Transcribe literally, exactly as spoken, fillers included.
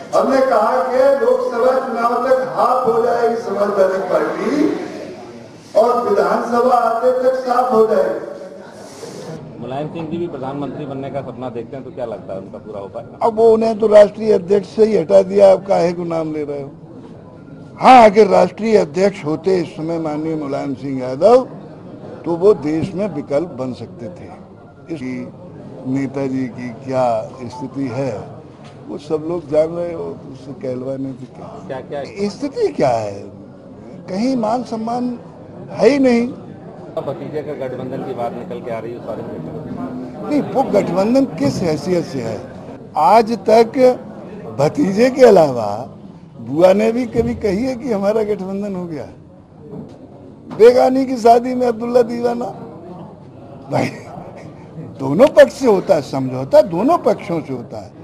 हमने कहा कि लोकसभा चुनाव तक हाफ हो जाएगी समाजवादी पार्टी और विधानसभा आते तक साफ हो जाएगी। मुलायम सिंह जी भी प्रधानमंत्री बनने का सपना देखते हैं, तो क्या लगता है उनका पूरा हो पाएगा? अब वो उन्हें तो राष्ट्रीय अध्यक्ष से ही हटा दिया, अब काहे को नाम ले रहे हो? हाँ, अगर राष्ट्रीय अध्यक्ष होते इस समय माननीय मुलायम सिंह यादव, तो वो देश में विकल्प बन सकते थे। इसकी नेताजी की क्या स्थिति है वो सब लोग जान रहे हो, तो उससे कहलवाने की क्या क्या क्या स्थिति क्या है? कहीं मान सम्मान है ही नहीं। भतीजे का गठबंधन की बात निकल के आ रही है, उस बारे में नहीं, वो गठबंधन किस हैसियत से है? आज तक भतीजे के अलावा बुआ ने भी कभी कही है कि हमारा गठबंधन हो गया? बेगानी की शादी में अब्दुल्ला दीवाना भाई, दोनों पक्ष से होता है समझौता, दोनों पक्षों से होता है।